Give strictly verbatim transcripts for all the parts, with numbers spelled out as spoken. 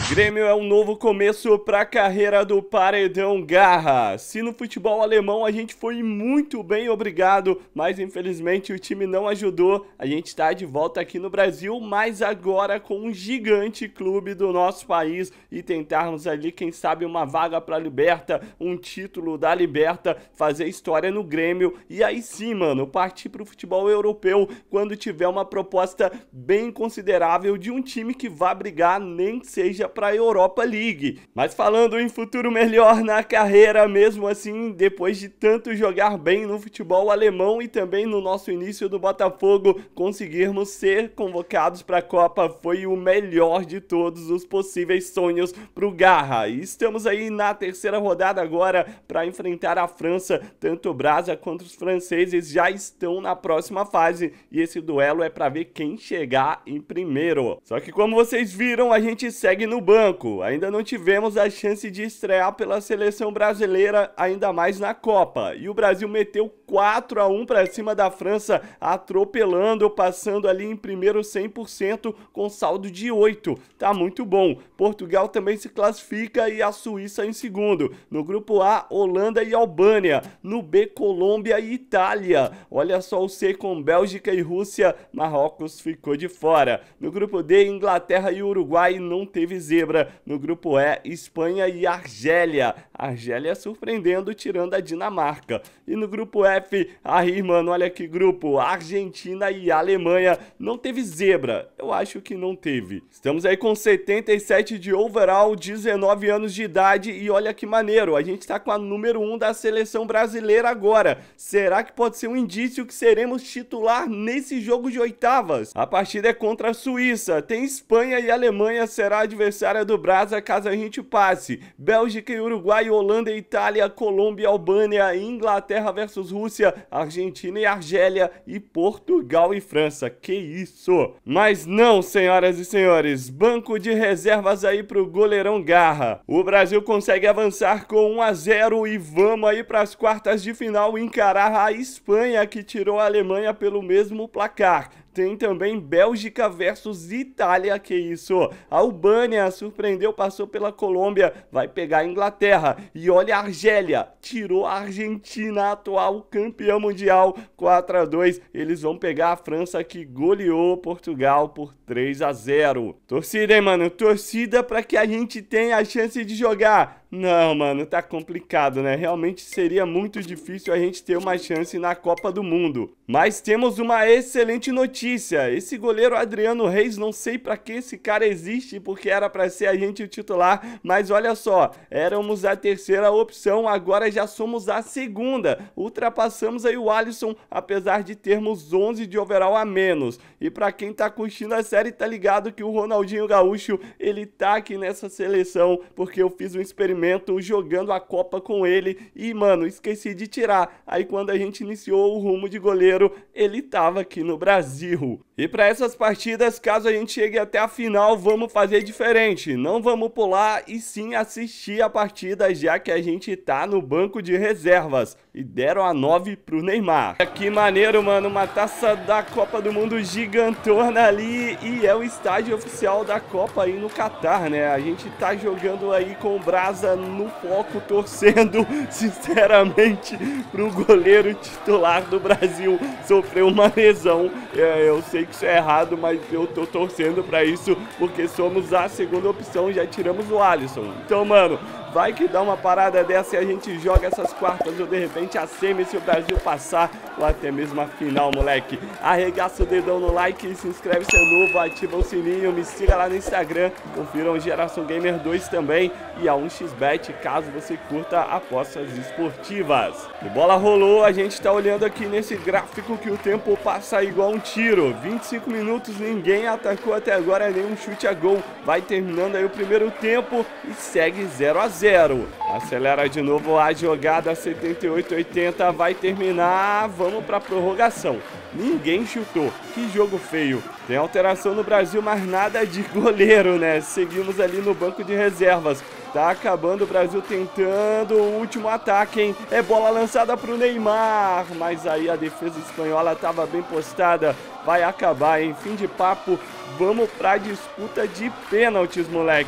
Grêmio é um novo começo para a carreira do Paredão Garra. Se no futebol alemão a gente foi muito bem, obrigado, mas infelizmente o time não ajudou. A gente está de volta aqui no Brasil, mas agora com um gigante clube do nosso país e tentarmos ali, quem sabe, uma vaga para a Liberta, um título da Liberta, fazer história no Grêmio e aí sim, mano, partir para o futebol europeu quando tiver uma proposta bem considerável de um time que vá brigar, nem que seja para a Europa League. Mas falando em futuro melhor na carreira, mesmo assim, depois de tanto jogar bem no futebol alemão e também no nosso início do Botafogo, conseguirmos ser convocados para a Copa foi o melhor de todos os possíveis sonhos para o Garra. E estamos aí na terceira rodada agora para enfrentar a França. Tanto o Brasa quanto os franceses já estão na próxima fase e esse duelo é para ver quem chegar em primeiro. Só que como vocês viram, a gente segue no banco. Ainda não tivemos a chance de estrear pela seleção brasileira, ainda mais na Copa. E o Brasil meteu quatro a um para cima da França, atropelando, passando ali em primeiro cem por cento com saldo de oito. Tá muito bom. Portugal também se classifica e a Suíça em segundo. No grupo A, Holanda e Albânia. No B, Colômbia e Itália. Olha só o C com Bélgica e Rússia. Marrocos ficou de fora. No grupo D, Inglaterra e Uruguai, não teve zebra. No grupo E, Espanha e Argélia. Argélia surpreendendo, tirando a Dinamarca. E no grupo F, aí, mano, olha que grupo. Argentina e Alemanha. Não teve zebra. Eu acho que não teve. Estamos aí com setenta e sete de overall, dezenove anos de idade. E olha que maneiro, a gente tá com a número um da seleção brasileira agora. Será que pode ser um indício que seremos titular nesse jogo de oitavas? A partida é contra a Suíça. Tem Espanha e Alemanha, será adversária do Brasa caso a gente passe. Bélgica e Uruguai, Holanda e Itália, Colômbia e Albânia, Inglaterra versus Rússia, Argentina e Argélia e Portugal e França. Que isso? Mas não, senhoras e senhores, banco de reservas aí pro goleirão Garra. O Brasil consegue avançar com um a zero e vamos aí para as quartas de final encarar a Espanha, que tirou a Alemanha pelo mesmo placar. Tem também Bélgica versus Itália, que isso. A Albânia surpreendeu, passou pela Colômbia, vai pegar a Inglaterra. E olha a Argélia, tirou a Argentina, atual campeã mundial, quatro a dois. Eles vão pegar a França, que goleou Portugal por três a zero. Torcida, hein, mano? Torcida para que a gente tenha a chance de jogar. Não, mano, tá complicado, né? Realmente seria muito difícil a gente ter uma chance na Copa do Mundo. Mas temos uma excelente notícia. Esse goleiro Adriano Reis, não sei pra que esse cara existe, porque era pra ser a gente o titular, mas olha só, éramos a terceira opção, agora já somos a segunda. Ultrapassamos aí o Alisson, apesar de termos onze de overall a menos. E pra quem tá curtindo a série, tá ligado que o Ronaldinho Gaúcho, ele tá aqui nessa seleção, porque eu fiz um experimento jogando a Copa com ele e, mano, esqueci de tirar. Aí quando a gente iniciou o rumo de goleiro, ele tava aqui no Brasil. E para essas partidas, caso a gente chegue até a final, vamos fazer diferente. Não vamos pular e sim assistir a partida, já que a gente tá no banco de reservas. E deram a nove pro Neymar. Que maneiro, mano, uma taça da Copa do Mundo gigantona ali. E é o estádio oficial da Copa aí no Catar, né? A gente tá jogando aí com o Brasa no foco, torcendo sinceramente pro goleiro titular do Brasil sofrer uma lesão. É, eu sei que isso é errado, mas eu tô torcendo pra isso, porque somos a segunda opção, já tiramos o Alisson. Então, mano, vai que dá uma parada dessa e a gente joga essas quartas ou de repente a semi se o Brasil passar, ou até mesmo a final, moleque. Arregaça o dedão no like, se inscreve se é novo, ativa o sininho, me siga lá no Instagram, confiram Geração Gamer dois também e a um x bet caso você curta apostas esportivas. A bola rolou, a gente tá olhando aqui nesse gráfico que o tempo passa igual um tiro. vinte e cinco minutos, ninguém atacou até agora, nenhum chute a gol. Vai terminando aí o primeiro tempo e segue zero a zero. Acelera de novo a jogada, setenta e oito a oitenta, vai terminar, vamos pra prorrogação. Ninguém chutou, que jogo feio. Tem alteração no Brasil, mas nada de goleiro, né? Seguimos ali no banco de reservas. Tá acabando o Brasil tentando o último ataque, hein? É bola lançada pro Neymar, mas aí a defesa espanhola tava bem postada. Vai acabar, hein? Fim de papo, vamos pra disputa de pênaltis, moleque.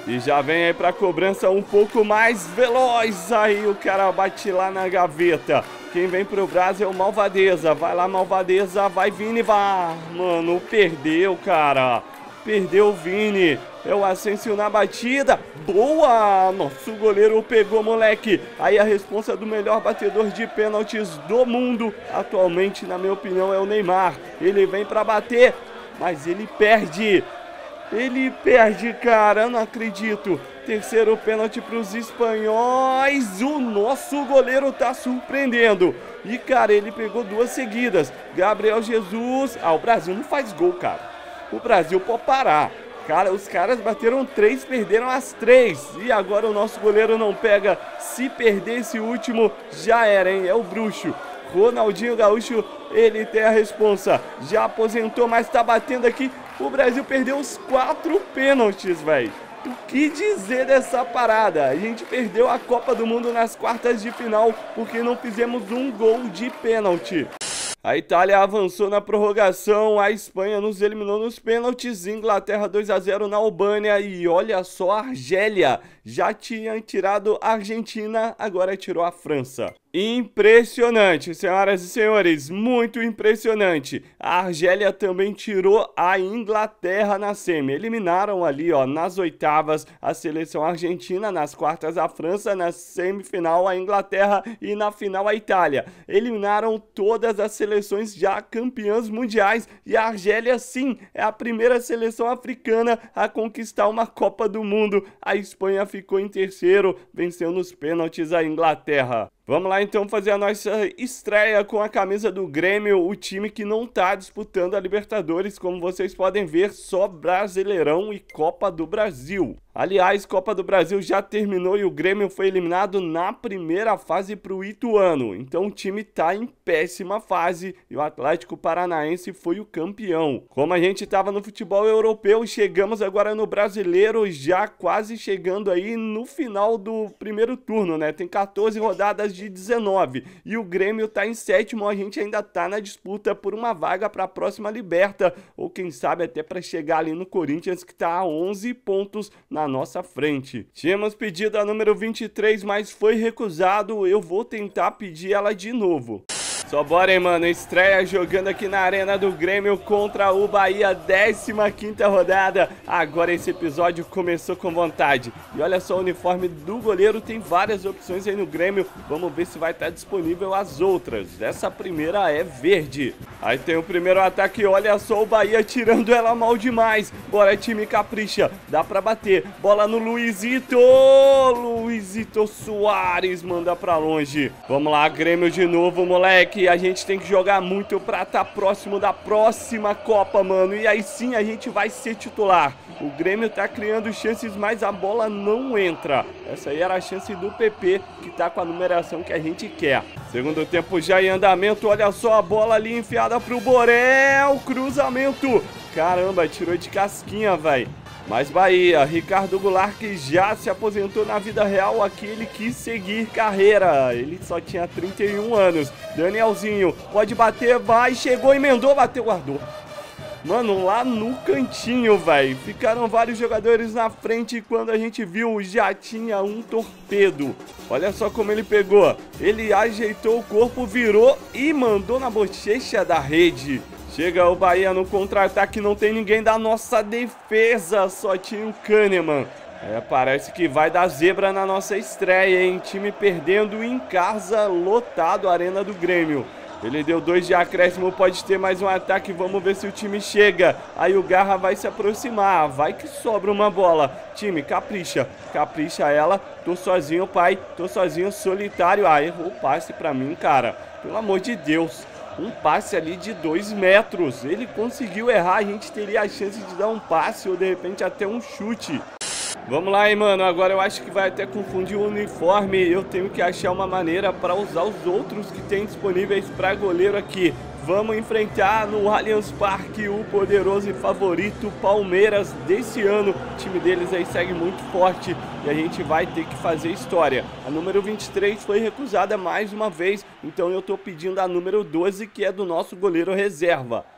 E já vem aí pra cobrança um pouco mais veloz. Aí o cara bate lá na gaveta. Quem vem pro Brasil é o Malvadeza. Vai lá, Malvadeza. Vai, Vini, vai. Mano, perdeu, cara. Perdeu o Vini. É o Asensio na batida. Boa! Nosso goleiro pegou, moleque. Aí a responsa do melhor batedor de pênaltis do mundo. Atualmente, na minha opinião, é o Neymar. Ele vem pra bater, mas ele perde. Ele perde, cara, eu não acredito. Terceiro pênalti para os espanhóis. O nosso goleiro tá surpreendendo. E, cara, ele pegou duas seguidas. Gabriel Jesus. Ah, o Brasil não faz gol, cara. O Brasil pode parar. Cara, os caras bateram três, perderam as três. E agora o nosso goleiro não pega. Se perder esse último, já era, hein? É o bruxo. Ronaldinho Gaúcho, ele tem a responsa. Já aposentou, mas tá batendo aqui. O Brasil perdeu os quatro pênaltis, velho. O que dizer dessa parada? A gente perdeu a Copa do Mundo nas quartas de final porque não fizemos um gol de pênalti. A Itália avançou na prorrogação, a Espanha nos eliminou nos pênaltis, Inglaterra dois a zero na Albânia e olha só a Argélia. Já tinha tirado a Argentina, agora tirou a França. Impressionante, senhoras e senhores, muito impressionante. A Argélia também tirou a Inglaterra na semi. Eliminaram ali, ó, nas oitavas a seleção argentina, nas quartas a França, na semifinal a Inglaterra e na final a Itália. Eliminaram todas as seleções já campeãs mundiais e a Argélia, sim, é a primeira seleção africana a conquistar uma Copa do Mundo. A Espanha ficou em terceiro, venceu nos pênaltis a Inglaterra. Vamos lá então fazer a nossa estreia com a camisa do Grêmio, o time que não tá disputando a Libertadores, como vocês podem ver, só Brasileirão e Copa do Brasil. Aliás, Copa do Brasil já terminou e o Grêmio foi eliminado na primeira fase para o Ituano. Então o time tá em péssima fase e o Atlético Paranaense foi o campeão. Como a gente tava no futebol europeu, chegamos agora no Brasileiro, já quase chegando aí no final do primeiro turno, né? Tem quatorze rodadas de dezenove e o Grêmio tá em sétimo, a gente ainda tá na disputa por uma vaga para a próxima Liberta, ou quem sabe até para chegar ali no Corinthians, que tá a onze pontos na nossa frente. Tínhamos pedido a número vinte e três, mas foi recusado. Eu vou tentar pedir ela de novo. Só bora, hein, mano. Estreia jogando aqui na Arena do Grêmio contra o Bahia, décima quinta rodada. Agora esse episódio começou com vontade. E olha só o uniforme do goleiro, tem várias opções aí no Grêmio. Vamos ver se vai estar disponível as outras. Essa primeira é verde. Aí tem o primeiro ataque, olha só o Bahia tirando ela mal demais. Bora, time, capricha. Dá pra bater. Bola no Luizito. Luizito Soares manda pra longe. Vamos lá, Grêmio de novo, moleque. A gente tem que jogar muito pra estar próximo da próxima Copa, mano. E aí sim a gente vai ser titular. O Grêmio tá criando chances, mas a bola não entra. Essa aí era a chance do P P, que tá com a numeração que a gente quer. Segundo tempo já em andamento. Olha só a bola ali enfiada pro Borel. Cruzamento. Caramba, tirou de casquinha, velho. Mas Bahia, Ricardo Goulart, que já se aposentou na vida real, aqui ele quis seguir carreira. Ele só tinha trinta e um anos. Danielzinho, pode bater, vai, chegou, emendou, bateu, guardou. Mano, lá no cantinho, velho. Ficaram vários jogadores na frente e quando a gente viu, já tinha um torpedo. Olha só como ele pegou. Ele ajeitou o corpo, virou e mandou na bochecha da rede. Chega o Bahia no contra-ataque, não tem ninguém da nossa defesa, só tinha o Kahneman. É, parece que vai dar zebra na nossa estreia, hein? Time perdendo em casa, lotado a Arena do Grêmio. Ele deu dois de acréscimo, pode ter mais um ataque, vamos ver se o time chega. Aí o Garra vai se aproximar, vai que sobra uma bola. Time, capricha, capricha ela. Tô sozinho, pai, tô sozinho, solitário. Ah, errou o passe pra mim, cara. Pelo amor de Deus. Um passe ali de dois metros. Ele conseguiu errar, a gente teria a chance de dar um passe ou de repente até um chute. Vamos lá, hein, mano. Agora eu acho que vai até confundir o uniforme. Eu tenho que achar uma maneira para usar os outros que tem disponíveis para goleiro aqui. Vamos enfrentar no Allianz Parque o poderoso e favorito Palmeiras desse ano. O time deles aí segue muito forte e a gente vai ter que fazer história. A número vinte e três foi recusada mais uma vez, então eu tô pedindo a número doze, que é do nosso goleiro reserva.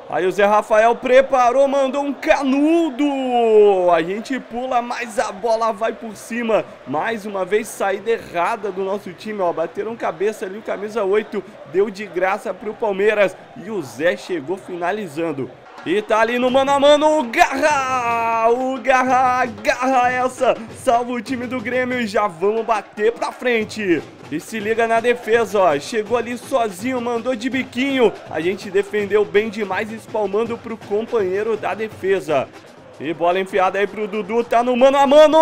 Aí o Zé Rafael preparou, mandou um canudo. A gente pula, mas a bola vai por cima. Mais uma vez saída errada do nosso time, ó. Bateram cabeça ali, o camisa oito deu de graça pro Palmeiras. E o Zé chegou finalizando. E tá ali no mano a mano o Garra! O Garra, garra essa! Salva o time do Grêmio e já vamos bater pra frente. E se liga na defesa, ó. Chegou ali sozinho, mandou de biquinho. A gente defendeu bem demais, espalmando pro companheiro da defesa. E bola enfiada aí pro Dudu, tá no mano a mano!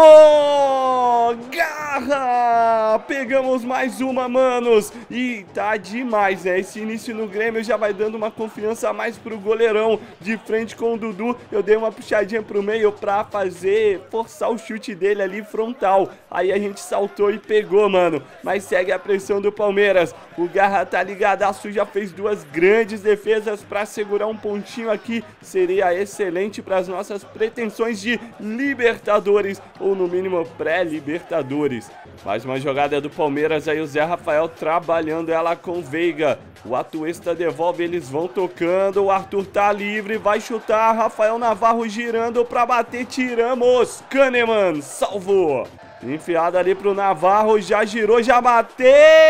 Garra! Pegamos mais uma, manos! E tá demais, né? Esse início no Grêmio já vai dando uma confiança a mais pro goleirão. De frente com o Dudu, eu dei uma puxadinha pro meio pra fazer, forçar o chute dele ali frontal. Aí a gente saltou e pegou, mano. Mas segue a pressão do Palmeiras. O Garra tá ligadaço, já fez duas grandes defesas pra segurar um pontinho aqui. Seria excelente pras nossas pretensões de Libertadores, ou no mínimo pré-Libertadores. Mais uma jogada do Palmeiras, aí o Zé Rafael trabalhando ela com o Veiga. O Atuesta devolve, eles vão tocando, o Arthur tá livre, vai chutar, Rafael Navarro girando pra bater, tiramos, Kahneman salvou. Enfiada ali pro Navarro, já girou, já bateu,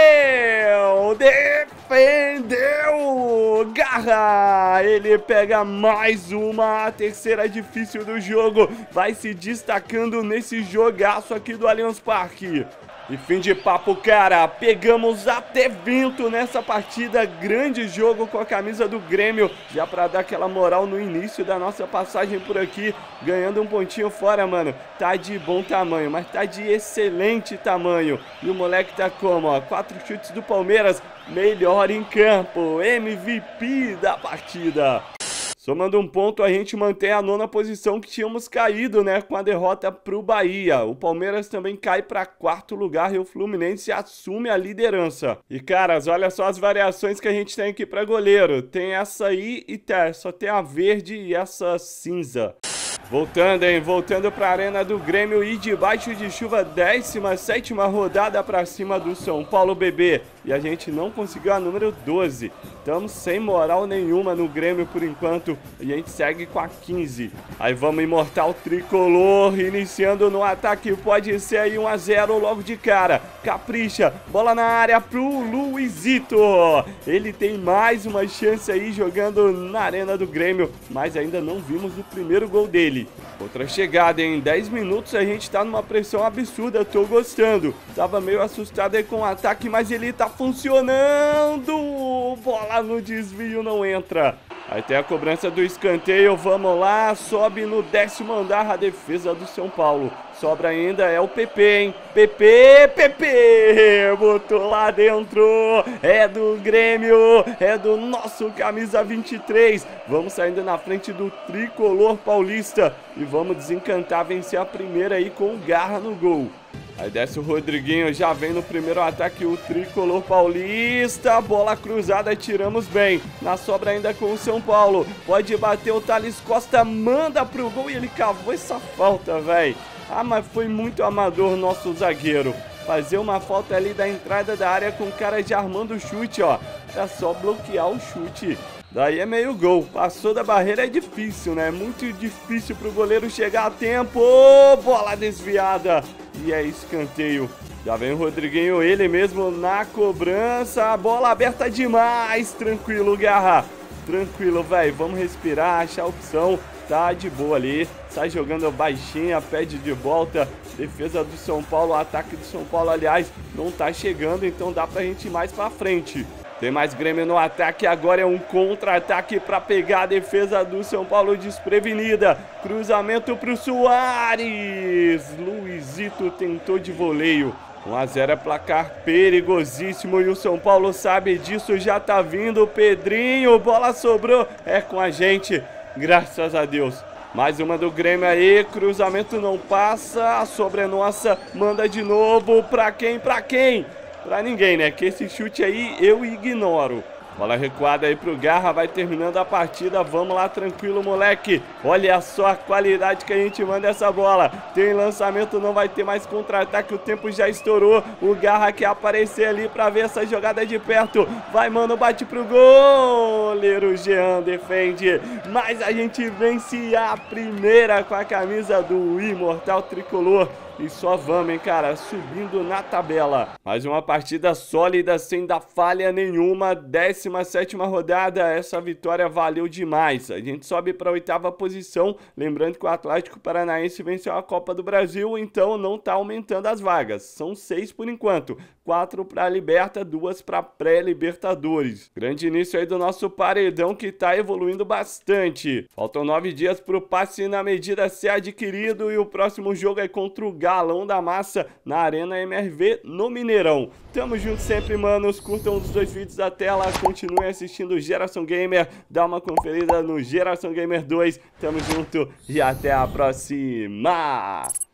defendeu, Garra, ele pega mais uma, a terceira difícil do jogo, vai se destacando nesse jogaço aqui do Allianz Parque. E fim de papo, cara, pegamos até vento nessa partida, grande jogo com a camisa do Grêmio, já pra dar aquela moral no início da nossa passagem por aqui, ganhando um pontinho fora, mano, tá de bom tamanho, mas tá de excelente tamanho, e o moleque tá como, ó, quatro chutes do Palmeiras, melhor em campo, M V P da partida. Somando um ponto, a gente mantém a nona posição que tínhamos caído, né, com a derrota pro Bahia. O Palmeiras também cai para quarto lugar e o Fluminense assume a liderança. E, caras, olha só as variações que a gente tem aqui para goleiro. Tem essa aí e tá, só tem a verde e essa cinza. Voltando, hein? Voltando para a arena do Grêmio e debaixo de chuva, décima sétima rodada para cima do São Paulo B B. E a gente não conseguiu a número doze. Estamos sem moral nenhuma no Grêmio por enquanto. E a gente segue com a quinze. Aí vamos imortal tricolor, iniciando no ataque. Pode ser aí um a zero logo de cara. Capricha, bola na área pro Luizito. Ele tem mais uma chance aí jogando na arena do Grêmio. Mas ainda não vimos o primeiro gol dele. Outra chegada, em dez minutos a gente tá numa pressão absurda, tô gostando. Tava meio assustado aí com o ataque, mas ele tá funcionando. Bola no desvio, não entra. Aí tem a cobrança do escanteio, vamos lá, sobe no décimo andar a defesa do São Paulo. Sobra ainda, é o P P, hein? P P, P P, botou lá dentro, é do Grêmio, é do nosso camisa vinte e três. Vamos saindo na frente do tricolor paulista e vamos desencantar, vencer a primeira aí com o Garra no gol. Aí desce o Rodriguinho, já vem no primeiro ataque o tricolor paulista, bola cruzada, tiramos bem, na sobra ainda com o São Paulo, pode bater o Thales Costa, manda pro gol e ele cavou essa falta, velho. Ah, mas foi muito amador nosso zagueiro, fazer uma falta ali da entrada da área com o cara já armando o chute, ó, é só bloquear o chute. Daí é meio gol, passou da barreira é difícil, né? Muito difícil pro goleiro chegar a tempo, oh, bola desviada e é escanteio. Já vem o Rodriguinho, ele mesmo na cobrança, a bola aberta demais, tranquilo, Garra, tranquilo, velho, vamos respirar, achar a opção, tá de boa ali, sai jogando baixinha, pede de volta, defesa do São Paulo, ataque do São Paulo, aliás, não tá chegando, então dá pra gente ir mais pra frente. Tem mais Grêmio no ataque, agora é um contra-ataque para pegar a defesa do São Paulo desprevenida. Cruzamento para o Soares. Luizito tentou de voleio. um a zero é placar perigosíssimo e o São Paulo sabe disso, já tá vindo o Pedrinho, bola sobrou, é com a gente, graças a Deus. Mais uma do Grêmio aí, cruzamento não passa, a sobra é nossa, manda de novo, pra quem, pra quem? Pra ninguém, né? Que esse chute aí eu ignoro. Bola recuada aí pro Garra, vai terminando a partida. Vamos lá, tranquilo, moleque. Olha só a qualidade que a gente manda essa bola. Tem lançamento, não vai ter mais contra-ataque. O tempo já estourou. O Garra quer aparecer ali pra ver essa jogada de perto. Vai, mano, bate pro gol. Goleiro Jean defende. Mas a gente vence a primeira com a camisa do Imortal Tricolor. E só vamos, hein, cara, subindo na tabela. Mais uma partida sólida, sem dar falha nenhuma. décima sétima rodada, essa vitória valeu demais. A gente sobe para a oitava posição. Lembrando que o Atlético Paranaense venceu a Copa do Brasil, então não tá aumentando as vagas. São seis por enquanto. Quatro para a Liberta, duas para pré-Libertadores. Grande início aí do nosso paredão que tá evoluindo bastante. Faltam nove dias pro passe na medida ser adquirido e o próximo jogo é contra o Galão da Massa na Arena M R V no Mineirão. Tamo junto sempre, manos. Curtam os dois vídeos da tela, continuem assistindo o Geração Gamer, dá uma conferida no Geração Gamer dois. Tamo junto e até a próxima!